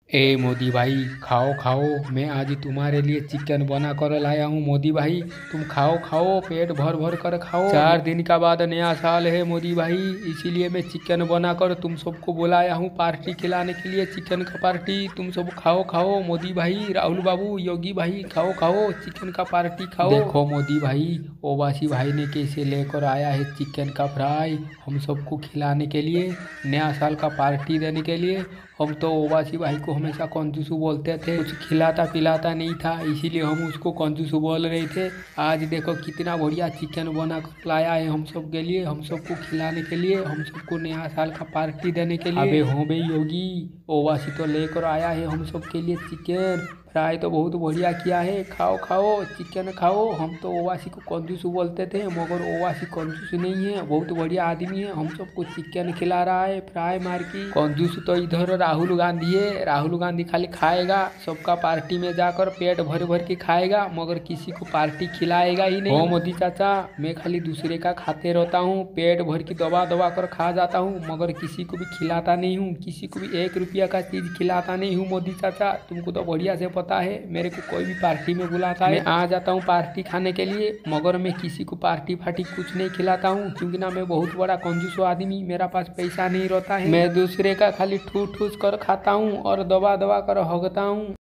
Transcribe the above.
ए मोदी भाई, खाओ खाओ। मैं आज तुम्हारे लिए चिकन बना कर लाया हूँ मोदी भाई। तुम खाओ खाओ, पेट भर भर कर खाओ। 4 दिन का बाद नया साल है मोदी भाई, इसीलिए मैं चिकन बना कर तुम सबको बुलाया हूँ पार्टी खिलाने के लिए। चिकन का पार्टी तुम सब खाओ खाओ मोदी भाई, राहुल बाबू, योगी भाई, खाओ खाओ चिकन का पार्टी खाओ। देखो मोदी भाई, ओवासी भाई ने कैसे लेकर आया है चिकन का फ्राई हम सबको खिलाने के लिए, नया साल का पार्टी देने के लिए। हम तो ओवासी भाई को हमेशा कंजूसू बोलते थे, कुछ खिलाता पिलाता नहीं था, इसीलिए हम उसको कंजूसू बोल रहे थे। आज देखो कितना बढ़िया चिकन बना कर लाया है हम सब के लिए, हम सबको खिलाने के लिए, हम सबको नया साल का पार्टी देने के लिए। अबे हो बे योगी, ओवासी तो लेकर आया है हम सब के लिए चिकन फ्राई, तो बहुत बढ़िया किया है। खाओ खाओ चिकन खाओ। हम तो ओवासी को कंजूस बोलते थे, मगर ओवासी कंजूस नहीं है, बहुत बढ़िया आदमी है। हम सबको चिकन खिला रहा है फ्राई मार की। कंजूस तो इधर राहुल गांधी है, राहुल गांधी खाली खाएगा, सबका पार्टी में जाकर पेट भर भर के खाएगा, मगर किसी को पार्टी खिलाएगा ही नहीं। हो मोदी चाचा, मैं खाली दूसरे का खाते रहता हूँ, पेट भर की दबा दबा कर खा जाता हूँ, मगर किसी को भी खिलाता नहीं हूँ, किसी को भी 1 रुपया का चीज खिलाता नहीं हूँ मोदी चाचा। तुमको तो बढ़िया से पता है, मेरे को कोई भी पार्टी में बुलाता है, मैं आ जाता हूँ पार्टी खाने के लिए, मगर मैं किसी को पार्टी फार्टी कुछ नहीं खिलाता हूँ, क्योंकि ना मैं बहुत बड़ा कंजूस आदमी, मेरा पास पैसा नहीं रहता है। मैं दूसरे का खाली ठूस ठूस कर खाता हूँ और दबा दबा कर हगता हूँ।